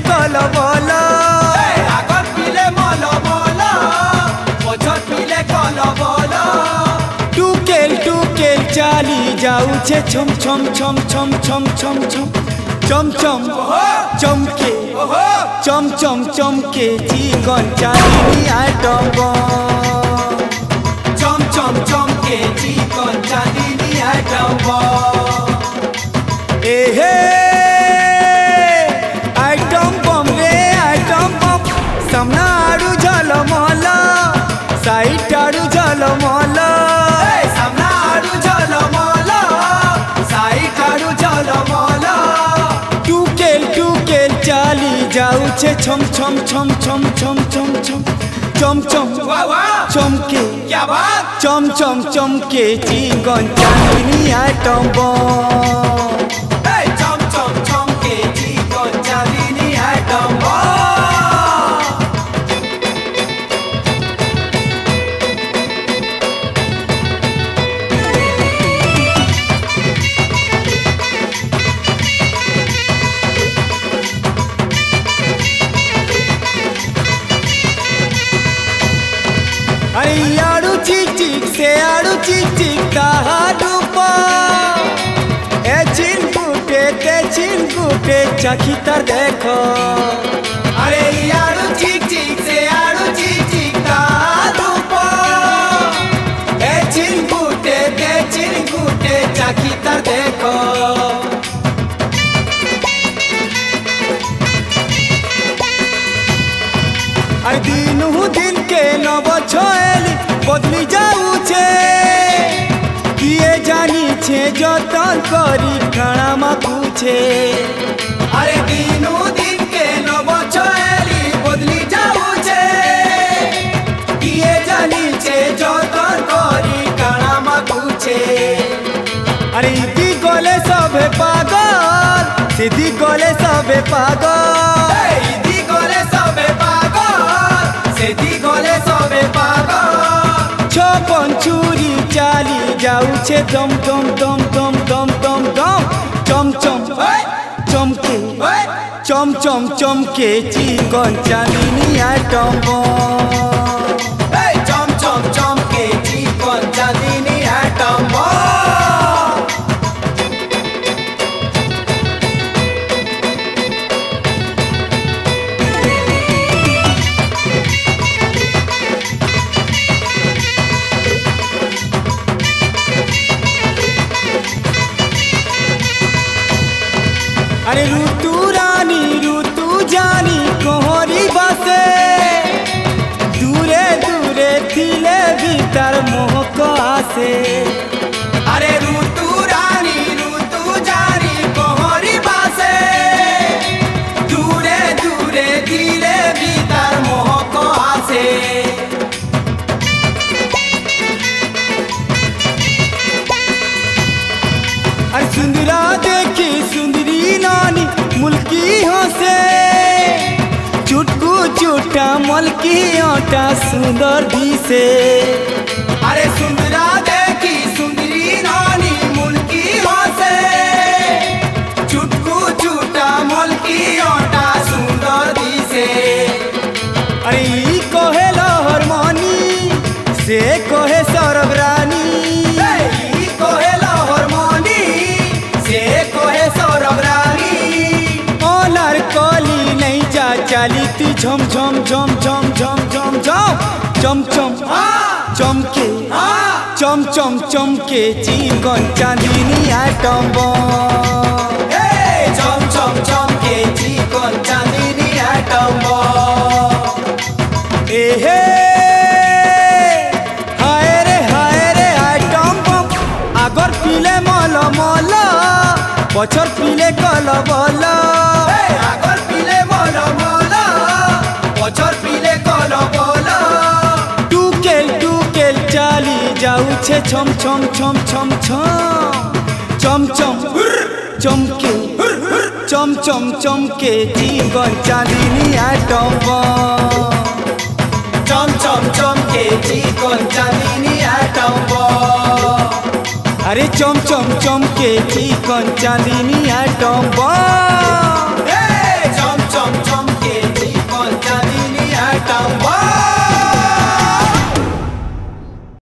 कल बल आगर पिले मल मल पछर पिले कल बल टुकेल चाली जाऊे छम छम छम छम छम छम छम चम चम चमके चम चम चमके चिकन चांदनी आइटम बम चम चम चमके चिकन चांदनी आइटम बम एहे आइटम बम रे आइटम बम सामना आड़ू झलमल साइड आड़ू झलमल सामना आड़ू झलमल साइड आड़ू झलमल टुकेल चाली जाऊे छम छम छम छम छम छम छम चम चम चमके क्या बात चम चम चमके चिकन चांदनी आइटम बम चम चम चमके चिकन चांदनी आइटम बम अरे आड़ू चिक से आड़ू चिक ताहाडू पा ए चिनकुटे चाखी तर देखो अरे आड़ू चिक से आड़ू चिक ताहाडू पा ए चिनकुटे चाखी तर देखो अरे दिन के नव छोली बदली जाऊे किए जानी छे जतन करी खाना में पूछे अरे दिन के नव छोली बदली जाऊे किए जानी छे जतन करी खाना में पूछे अरे इदी गले सबे पागल सीधी गले सबे पागल इदी गले सबे पागल सीधी गले सबे पागल छपन चूरी चाली जाऊे दम दम दम दम दम दम दम चम चम चमके चम चम चमके चिकन चांदनी आइटम बम चम चम चमके चिकन चांदनी आइटम बम अरे ऋतु रानी ऋतु जानी कोहरी बसे दूरे दूरे थिले भीतर मोह को आसे अरे ऋतु रानी ऋतु जानी कोहरी बसे दूरे दूरे थिले भीतर मोह को आसे अरे सुंदरा देखी सुंदरी नानी मुल्की हंसे चुटकू चुटा मलकी आटा सुंदर दिसे अरे सुंदरा देखी सुंदरी नानी मुल्की हंसे चुटकू चुटा मलकी आटा सुंदर दिसे अरे ई कहे लहर मनी से कहे सरब रानी चाली ती झम झम झम झम झम झम झम चम चम चमके चम चम चमके चिकन चांदनी आइटम बम चम चम चमके चिकन चांदनी आइटम बम एहे हाय रे आइटम बम आगर पिले मल मल पछर पिले कल बल आगर पिले मल मल पछर पिले कल बल टुकेल चाली जाऊे छम छम छम छम छम चम चम चमके चम चम चमके चिकन चांदनी आइटम बम चम चम चमके चिकन चांदनी आइटम बम अरे चम चम चमके चिकन चांदनी आइटम बम।